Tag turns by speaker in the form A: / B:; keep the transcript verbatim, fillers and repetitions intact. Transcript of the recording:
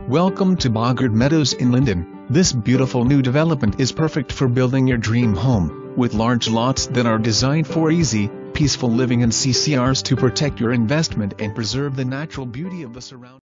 A: Welcome to Bogaard Meadows in Lynden. This beautiful new development is perfect for building your dream home, with large lots that are designed for easy, peaceful living and C C Rs to protect your investment and preserve the natural beauty of the surroundings.